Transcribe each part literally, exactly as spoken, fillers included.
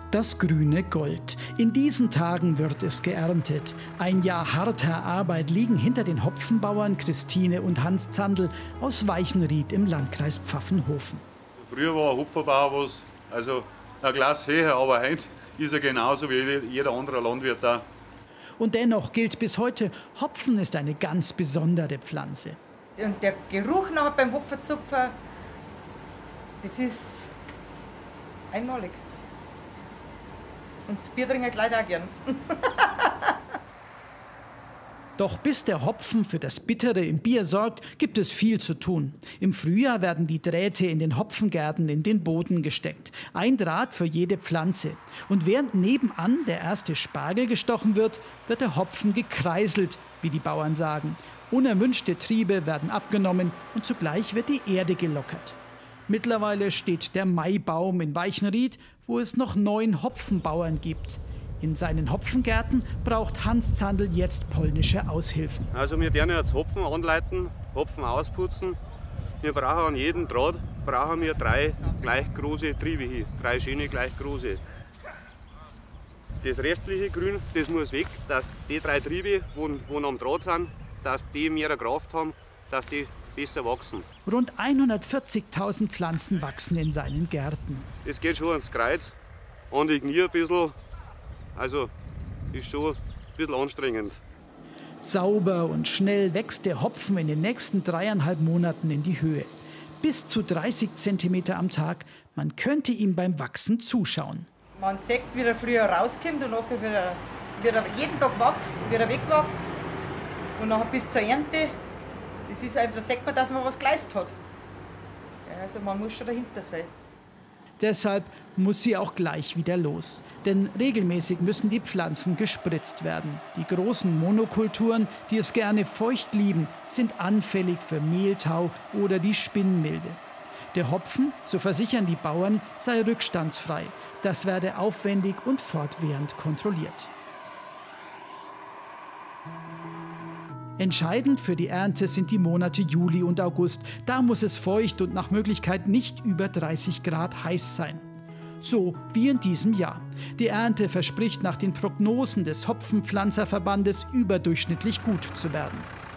Das grüne Gold. In diesen Tagen wird es geerntet. Ein Jahr harter Arbeit liegen hinter den Hopfenbauern Christine und Hans Zandl aus Weichenried im Landkreis Pfaffenhofen. Früher war ein Hopfenbauer was, also ein Glas höher, aber heute ist er genauso wie jeder andere Landwirt da. Und dennoch gilt bis heute, Hopfen ist eine ganz besondere Pflanze. Und der Geruch nachher beim Hopfenzupfen, das ist einmalig. Und das Bier trinke ich gleich auch gern. Doch bis der Hopfen für das Bittere im Bier sorgt, gibt es viel zu tun. Im Frühjahr werden die Drähte in den Hopfengärten in den Boden gesteckt. Ein Draht für jede Pflanze. Und während nebenan der erste Spargel gestochen wird, wird der Hopfen gekreiselt, wie die Bauern sagen. Unerwünschte Triebe werden abgenommen und zugleich wird die Erde gelockert. Mittlerweile steht der Maibaum in Weichenried, wo es noch neun Hopfenbauern gibt. In seinen Hopfengärten braucht Hans Zandl jetzt polnische Aushilfen. Also wir werden jetzt Hopfen anleiten, Hopfen ausputzen. Wir brauchen an jedem Draht brauchen wir drei gleich große Triebe hier, drei schöne gleich große. Das restliche Grün, das muss weg, dass die drei Triebe, die am Draht sind, dass die mehr Kraft haben, dass die besser wachsen. Rund hundertvierzigtausend Pflanzen wachsen in seinen Gärten. Das geht schon ans Kreuz und ich knie ein bisschen. Also ist schon ein bisschen anstrengend. Sauber und schnell wächst der Hopfen in den nächsten dreieinhalb Monaten in die Höhe. Bis zu dreißig Zentimeter am Tag. Man könnte ihm beim Wachsen zuschauen. Man sieht, wie er früher rauskommt und nachher wieder, wieder jeden Tag wächst, wieder wegwächst. Und nachher bis zur Ernte. Das ist einfach, da sieht man, dass man was geleistet hat. Ja, also man muss schon dahinter sein. Deshalb muss sie auch gleich wieder los. Denn regelmäßig müssen die Pflanzen gespritzt werden. Die großen Monokulturen, die es gerne feucht lieben, sind anfällig für Mehltau oder die Spinnmilbe. Der Hopfen, so versichern die Bauern, sei rückstandsfrei. Das werde aufwendig und fortwährend kontrolliert. Entscheidend für die Ernte sind die Monate Juli und August. Da muss es feucht und nach Möglichkeit nicht über dreißig Grad heiß sein. So wie in diesem Jahr. Die Ernte verspricht nach den Prognosen des Hopfenpflanzerverbandes überdurchschnittlich gut zu werden.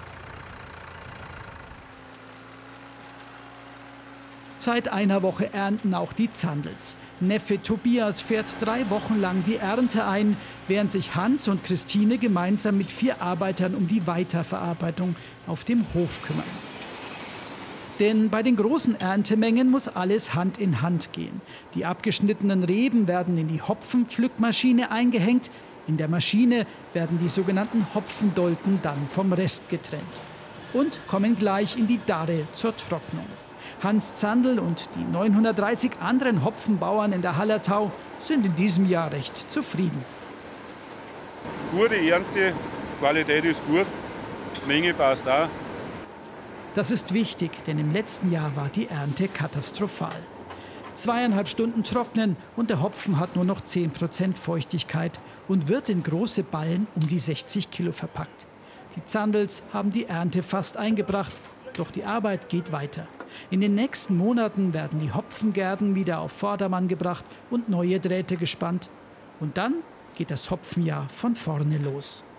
Seit einer Woche ernten auch die Zandls. Neffe Tobias fährt drei Wochen lang die Ernte ein, während sich Hans und Christine gemeinsam mit vier Arbeitern um die Weiterverarbeitung auf dem Hof kümmern. Denn bei den großen Erntemengen muss alles Hand in Hand gehen. Die abgeschnittenen Reben werden in die Hopfenpflückmaschine eingehängt. In der Maschine werden die sogenannten Hopfendolden dann vom Rest getrennt und kommen gleich in die Darre zur Trocknung. Hans Zandl und die neunhundertdreißig anderen Hopfenbauern in der Hallertau sind in diesem Jahr recht zufrieden. Gute Ernte, Qualität ist gut, Menge passt auch. Das ist wichtig, denn im letzten Jahr war die Ernte katastrophal. Zweieinhalb Stunden trocknen und der Hopfen hat nur noch zehn Prozent Feuchtigkeit und wird in große Ballen um die sechzig Kilo verpackt. Die Zandls haben die Ernte fast eingebracht, doch die Arbeit geht weiter. In den nächsten Monaten werden die Hopfengärten wieder auf Vordermann gebracht und neue Drähte gespannt. Und dann geht das Hopfenjahr von vorne los.